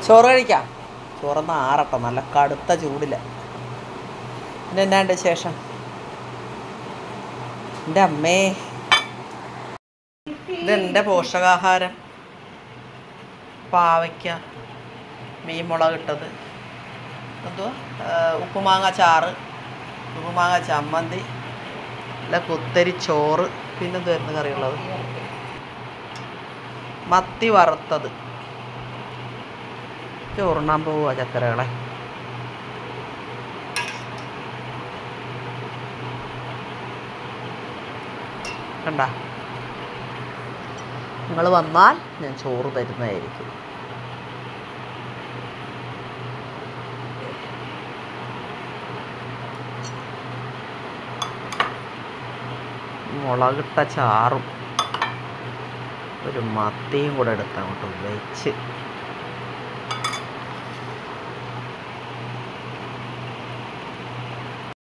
ചോറ് കഴിക്കാം. ചോറൊന്ന് ആറട്ടെ, നല്ല കടുത്ത ചൂടില്ല. പിന്നെ എന്നാണ്ട് ശേഷം? എൻ്റെ അമ്മേ, ഇതെൻ്റെ പോഷകാഹാരം. പാവയ്ക്ക, മീൻ മുളകിട്ടത്, എന്തോ ഉപ്പുമാങ്ങ ചാറ്, ഉപ്പുമാങ്ങ ചമ്മന്തി, അല്ല കുത്തരി ചോറ്. പിന്നെന്ത് വരുന്ന കറിയുള്ളത്? മത്തി വറുത്തത്. ചോറുണ്ണാൻ പോവുക ചക്കരകളെ. കണ്ട, നിങ്ങൾ വന്നാൽ ഞാൻ ചോറ് തരുന്നതായിരിക്കും. മുളകിട്ട ചാറും ഒരു മത്തിയും കൂടെ എടുത്ത് അങ്ങോട്ട് വെച്ച്